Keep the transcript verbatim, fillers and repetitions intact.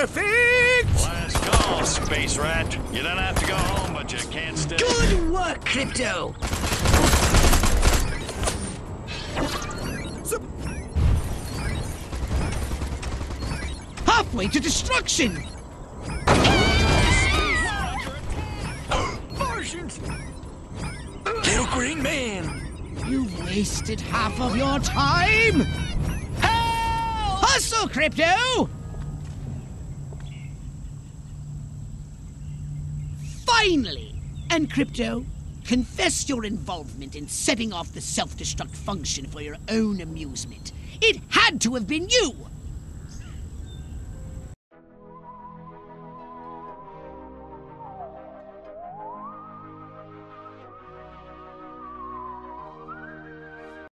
Perfect! Last call, space rat. You don't have to go home, but you can't stay. Good work, Crypto! Halfway to destruction! Martians! Little green man! You've wasted half of your time! Help! Hustle, Crypto! Finally! And Crypto, confess your involvement in setting off the self-destruct function for your own amusement. It had to have been you!